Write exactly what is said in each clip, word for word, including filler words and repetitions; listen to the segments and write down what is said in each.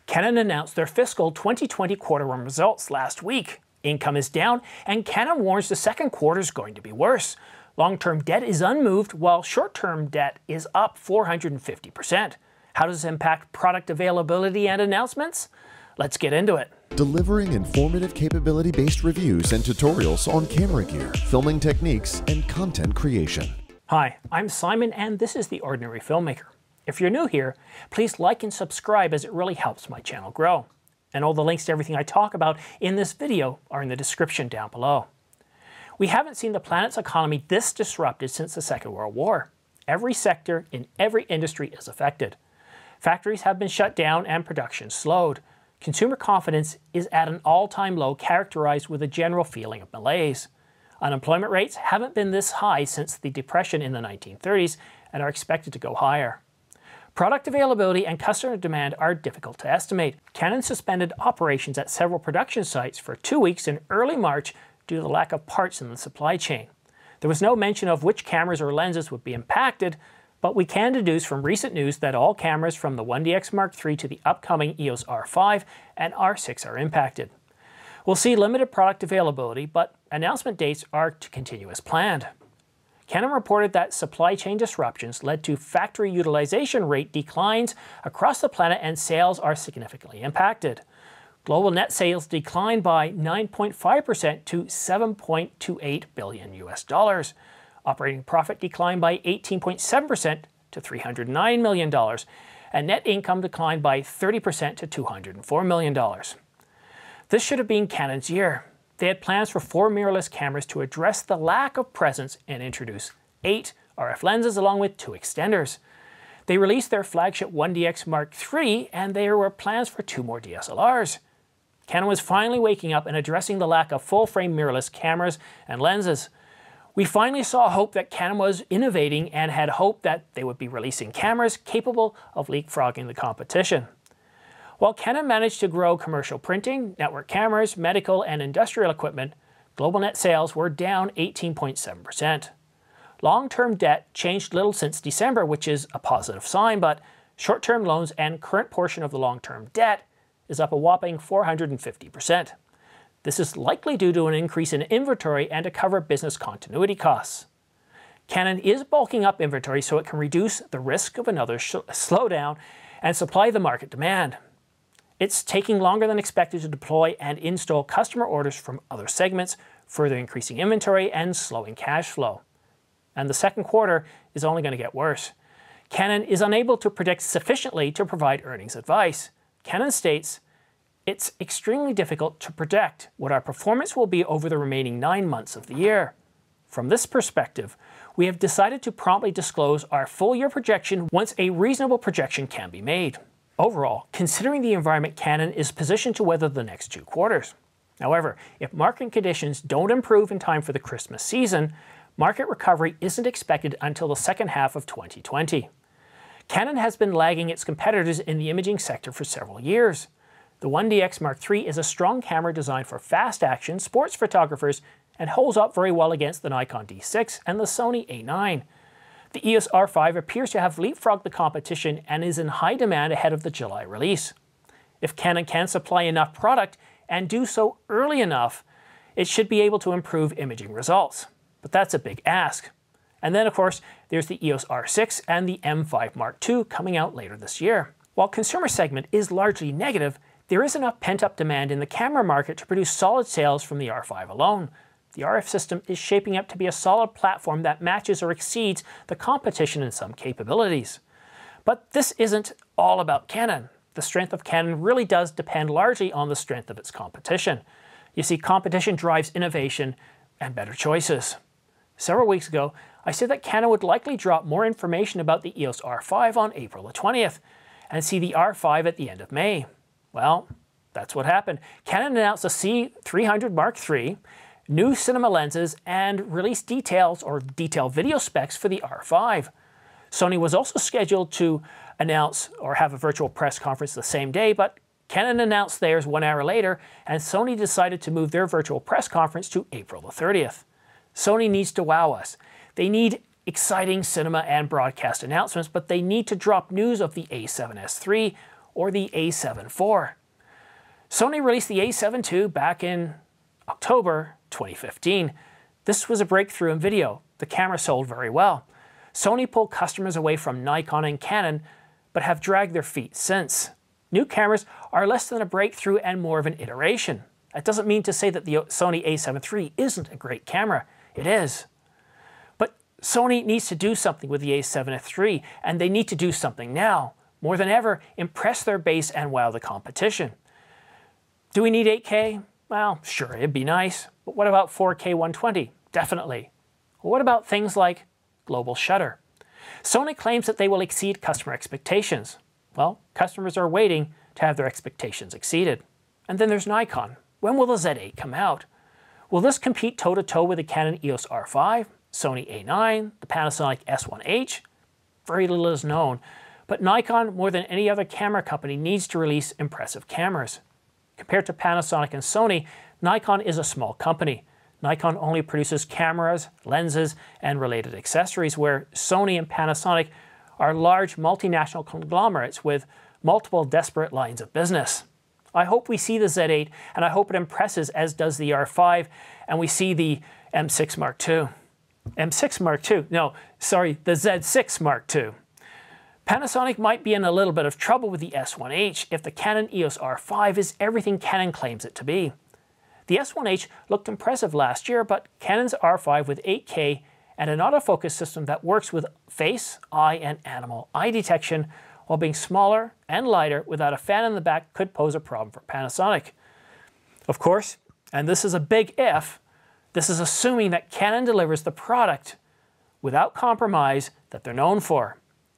Canon announced their fiscal twenty twenty quarter one results last week. Income is down, and Canon warns the second quarter is going to be worse. Long-term debt is unmoved, while short-term debt is up four hundred fifty percent. How does this impact product availability and announcements? Let's get into it. Delivering informative capability-based reviews and tutorials on camera gear, filming techniques, and content creation. Hi, I'm Simon, and this is The Ordinary Filmmaker. If you're new here, please like and subscribe, as it really helps my channel grow. And all the links to everything I talk about in this video are in the description down below. We haven't seen the planet's economy this disrupted since the Second World War. Every sector in every industry is affected. Factories have been shut down and production slowed. Consumer confidence is at an all-time low, characterized with a general feeling of malaise. Unemployment rates haven't been this high since the Depression in the nineteen thirties and are expected to go higher. Product availability and customer demand are difficult to estimate. Canon suspended operations at several production sites for two weeks in early March due to the lack of parts in the supply chain. There was no mention of which cameras or lenses would be impacted, but we can deduce from recent news that all cameras from the one D X Mark three to the upcoming E O S R five and R six are impacted. We'll see limited product availability, but announcement dates are to continue as planned. Canon reported that supply chain disruptions led to factory utilization rate declines across the planet, and sales are significantly impacted. Global net sales declined by nine point five percent to seven point two eight billion U S dollars. Operating profit declined by eighteen point seven percent to three hundred nine million dollars, and net income declined by thirty percent to two hundred four million dollars. This should have been Canon's year. They had plans for four mirrorless cameras to address the lack of presence and introduce eight R F lenses along with two extenders. They released their flagship one D X Mark three, and there were plans for two more D S L Rs. Canon was finally waking up and addressing the lack of full-frame mirrorless cameras and lenses. We finally saw hope that Canon was innovating and had hoped that they would be releasing cameras capable of leapfrogging the competition. While Canon managed to grow commercial printing, network cameras, medical, and industrial equipment, global net sales were down eighteen point seven percent. Long-term debt changed little since December, which is a positive sign, but short-term loans and current portion of the long-term debt is up a whopping four hundred fifty percent. This is likely due to an increase in inventory and to cover business continuity costs. Canon is bulking up inventory so it can reduce the risk of another slowdown and supply the market demand. It's taking longer than expected to deploy and install customer orders from other segments, further increasing inventory and slowing cash flow. And the second quarter is only going to get worse. Canon is unable to predict sufficiently to provide earnings advice. Canon states, "It's extremely difficult to predict what our performance will be over the remaining nine months of the year. From this perspective, we have decided to promptly disclose our full-year projection once a reasonable projection can be made." Overall, considering the environment, Canon is positioned to weather the next two quarters. However, if market conditions don't improve in time for the Christmas season, market recovery isn't expected until the second half of twenty twenty. Canon has been lagging its competitors in the imaging sector for several years. The one D X Mark three is a strong camera designed for fast action sports photographers and holds up very well against the Nikon D six and the Sony A nine. The E O S R five appears to have leapfrogged the competition and is in high demand ahead of the July release. If Canon can supply enough product and do so early enough, it should be able to improve imaging results. But that's a big ask. And then, of course, there's the E O S R six and the M five Mark two coming out later this year. While consumer segment is largely negative, there is enough pent-up demand in the camera market to produce solid sales from the R five alone. The R F system is shaping up to be a solid platform that matches or exceeds the competition in some capabilities. But this isn't all about Canon. The strength of Canon really does depend largely on the strength of its competition. You see, competition drives innovation and better choices. Several weeks ago, I said that Canon would likely drop more information about the E O S R five on April the twentieth and see the R five at the end of May. Well, that's what happened. Canon announced the C three hundred Mark three, new cinema lenses, and released details or detailed video specs for the R five. Sony was also scheduled to announce or have a virtual press conference the same day, but Canon announced theirs one hour later, and Sony decided to move their virtual press conference to April the thirtieth. Sony needs to wow us. They need exciting cinema and broadcast announcements, but they need to drop news of the A seven S three or the A seven four. Sony released the A seven two back in October twenty fifteen. This was a breakthrough in video. The camera sold very well. Sony pulled customers away from Nikon and Canon, but have dragged their feet since. New cameras are less than a breakthrough and more of an iteration. That doesn't mean to say that the Sony A seven three isn't a great camera. It is. But Sony needs to do something with the A seven three, and they need to do something now. More than ever, impress their base and wow the competition. Do we need eight K? Well, sure, it'd be nice. But what about four K one twenty? Definitely. Well, what about things like global shutter? Sony claims that they will exceed customer expectations. Well, customers are waiting to have their expectations exceeded. And then there's Nikon. When will the Z eight come out? Will this compete toe-to-toe with the Canon E O S R five, Sony A nine, the Panasonic S one H? Very little is known, but Nikon, more than any other camera company, needs to release impressive cameras. Compared to Panasonic and Sony, Nikon is a small company. Nikon only produces cameras, lenses, and related accessories, where Sony and Panasonic are large multinational conglomerates with multiple desperate lines of business. I hope we see the Z eight, and I hope it impresses as does the R five, and we see the M six Mark two. M six Mark two, no, sorry, the Z six Mark two. Panasonic might be in a little bit of trouble with the S one H if the Canon E O S R five is everything Canon claims it to be. The S one H looked impressive last year, but Canon's R five with eight K and an autofocus system that works with face, eye, and animal eye detection, while being smaller and lighter without a fan in the back, could pose a problem for Panasonic. Of course, and this is a big if, this is assuming that Canon delivers the product without compromise that they're known for.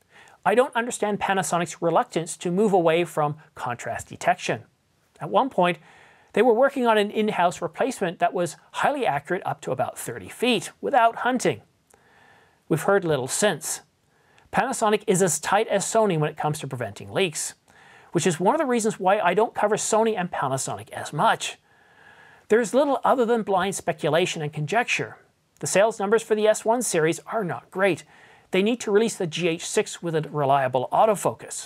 I don't understand Panasonic's reluctance to move away from contrast detection. At one point, they were working on an in-house replacement that was highly accurate up to about thirty feet without hunting. We've heard little since. Panasonic is as tight as Sony when it comes to preventing leaks, which is one of the reasons why I don't cover Sony and Panasonic as much. There's little other than blind speculation and conjecture. The sales numbers for the S one series are not great. They need to release the G H six with a reliable autofocus.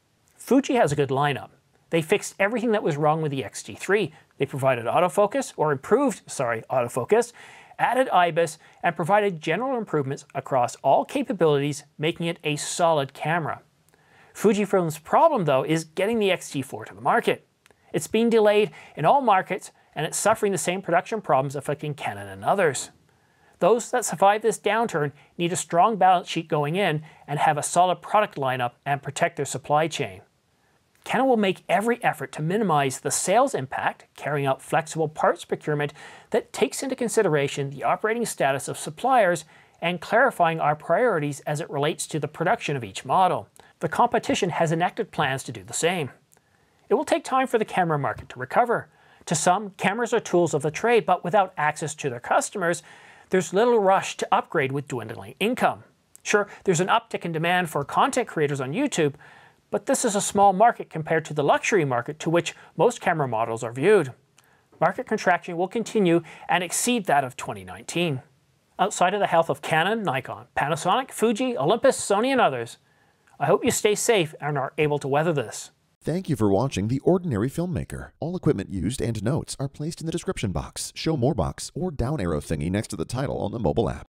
Fuji has a good lineup. They fixed everything that was wrong with the X T three. They provided autofocus, or improved, sorry, autofocus, added I B I S, and provided general improvements across all capabilities, making it a solid camera. Fujifilm's problem, though, is getting the X T four to the market. It's being delayed in all markets, and it's suffering the same production problems afflicting Canon and others. Those that survive this downturn need a strong balance sheet going in and have a solid product lineup and protect their supply chain. Canon will make every effort to minimize the sales impact, carrying out flexible parts procurement that takes into consideration the operating status of suppliers and clarifying our priorities as it relates to the production of each model. The competition has enacted plans to do the same. It will take time for the camera market to recover. To some, cameras are tools of the trade, but without access to their customers, there's little rush to upgrade with dwindling income. Sure, there's an uptick in demand for content creators on YouTube, but this is a small market compared to the luxury market to which most camera models are viewed. Market contraction will continue and exceed that of twenty nineteen. Outside of the health of Canon, Nikon, Panasonic, Fuji, Olympus, Sony, and others, I hope you stay safe and are able to weather this. Thank you for watching The Ordinary Filmmaker. All equipment used and notes are placed in the description box, show more box, or down arrow thingy next to the title on the mobile app.